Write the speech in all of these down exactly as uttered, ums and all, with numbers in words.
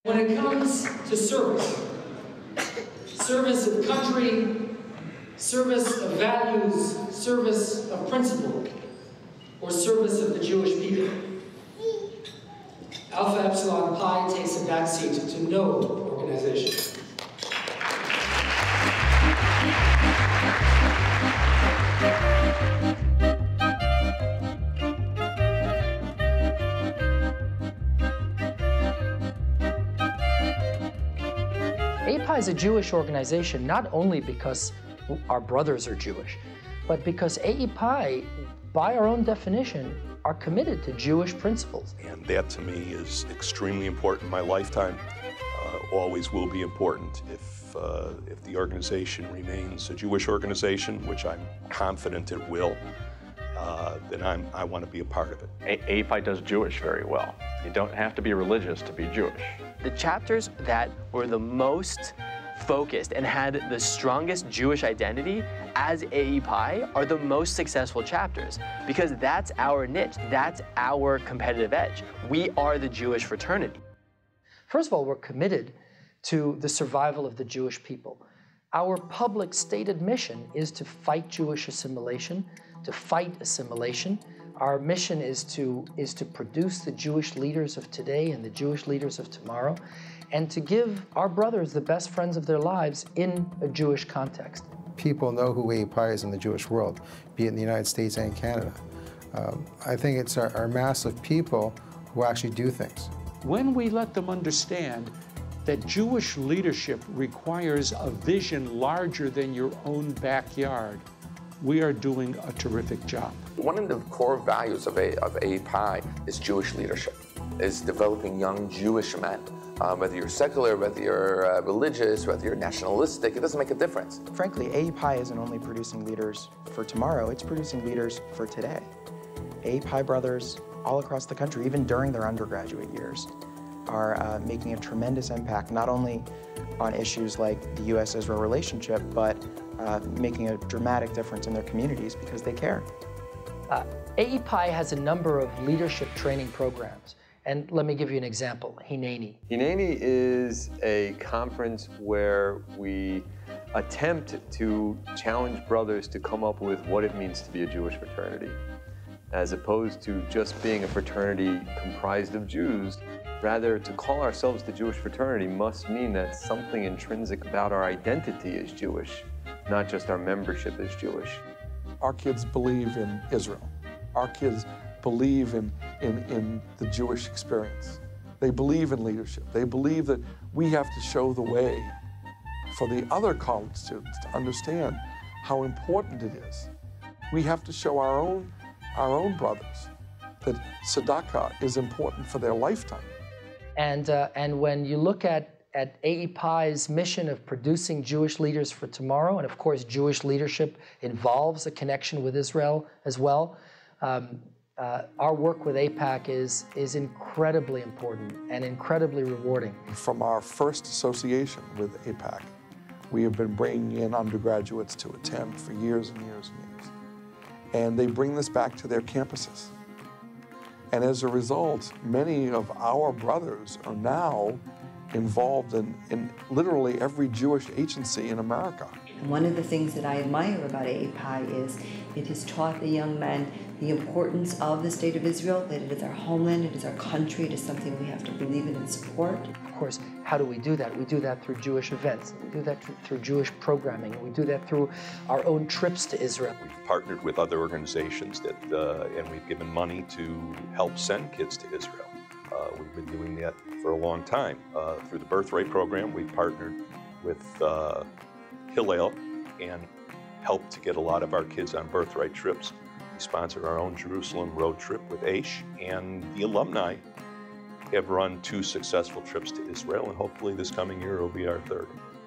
When it comes to service, service of country, service of values, service of principle, or service of the Jewish people, Alpha Epsilon Pi takes a backseat to no organization. A P I is a Jewish organization not only because our brothers are Jewish, but because A E P I, by our own definition, are committed to Jewish principles. And that to me is extremely important in my lifetime, uh, always will be important. If, uh, if the organization remains a Jewish organization, which I'm confident it will, uh, then I'm, I want to be a part of it. A E P I does Jewish very well. You don't have to be religious to be Jewish. The chapters that were the most focused and had the strongest Jewish identity as A E P I are the most successful chapters, because that's our niche, that's our competitive edge. We are the Jewish fraternity. First of all, we're committed to the survival of the Jewish people. Our public stated mission is to fight Jewish assimilation, to fight assimilation. Our mission is to, is to produce the Jewish leaders of today and the Jewish leaders of tomorrow, and to give our brothers the best friends of their lives in a Jewish context. People know who A E P I is in the Jewish world, be it in the United States and Canada. Um, I think it's our, our mass of people who actually do things. When we let them understand that Jewish leadership requires a vision larger than your own backyard, we are doing a terrific job. One of the core values of A, of A E P I is Jewish leadership, is developing young Jewish men. Um, whether you're secular, whether you're uh, religious, whether you're nationalistic, it doesn't make a difference. Frankly, A E P I isn't only producing leaders for tomorrow, it's producing leaders for today. A E P I brothers all across the country, even during their undergraduate years, are uh, making a tremendous impact, not only on issues like the U S Israel relationship, but uh, making a dramatic difference in their communities because they care. Uh, A E P I has a number of leadership training programs. And let me give you an example, Hineni. Hineni is a conference where we attempt to challenge brothers to come up with what it means to be a Jewish fraternity, as opposed to just being a fraternity comprised of Jews. Rather, to call ourselves the Jewish fraternity must mean that something intrinsic about our identity is Jewish, not just our membership is Jewish. Our kids believe in Israel. Our kids believe in, in, in the Jewish experience. They believe in leadership. They believe that we have to show the way for the other college students to understand how important it is. We have to show our own, our own brothers that tzedakah is important for their lifetime. And, uh, and when you look at, at A E P I's mission of producing Jewish leaders for tomorrow, and of course Jewish leadership involves a connection with Israel as well, um, uh, our work with AIPAC is, is incredibly important and incredibly rewarding. From our first association with AIPAC, we have been bringing in undergraduates to attend for years and years and years. And they bring this back to their campuses. And as a result, many of our brothers are now involved in, in literally every Jewish agency in America. One of the things that I admire about A E P I is it has taught the young men the importance of the State of Israel, that it is our homeland, it is our country, it is something we have to believe in and support. Of course, how do we do that? We do that through Jewish events. We do that through Jewish programming. We do that through our own trips to Israel. We've partnered with other organizations that, uh, and we've given money to help send kids to Israel. Uh, we've been doing that for a long time. Uh, through the Birthright Program, we've partnered with uh, Hillel and helped to get a lot of our kids on Birthright trips. We sponsored our own Jerusalem road trip with Aish, and the alumni have run two successful trips to Israel, and hopefully this coming year will be our third.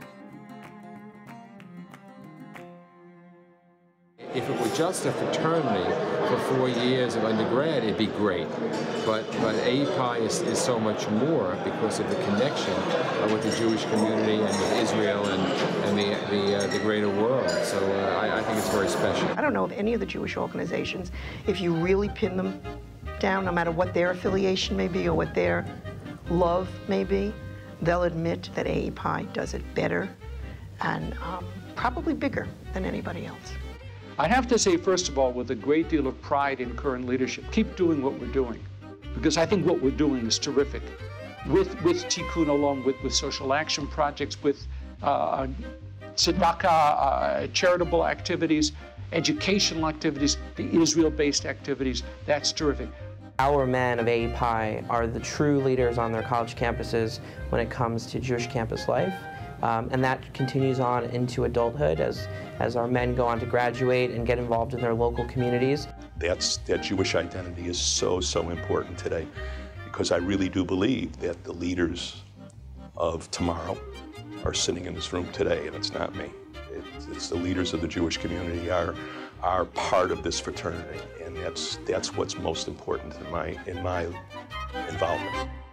If it were just a fraternity for four years of undergrad, it'd be great. But, but A E P I is, is so much more because of the connection uh, with the Jewish community and with Israel and, and the, the, uh, the greater world. So uh, I, I think it's very special. I don't know of any of the Jewish organizations, if you really pin them down, no matter what their affiliation may be or what their love may be, they'll admit that A E P I does it better and um, probably bigger than anybody else. I'd have to say, first of all, with a great deal of pride in current leadership, keep doing what we're doing, because I think what we're doing is terrific. With, with Tikkun, along with, with social action projects, with uh, tzedakah, uh, charitable activities, educational activities, the Israel-based activities, that's terrific. Our men of A E P I are the true leaders on their college campuses when it comes to Jewish campus life. Um, and that continues on into adulthood as, as our men go on to graduate and get involved in their local communities. That's, that Jewish identity is so, so important today, because I really do believe that the leaders of tomorrow are sitting in this room today, and it's not me. It's, it's the leaders of the Jewish community are, are part of this fraternity, and that's, that's what's most important in my, in my involvement.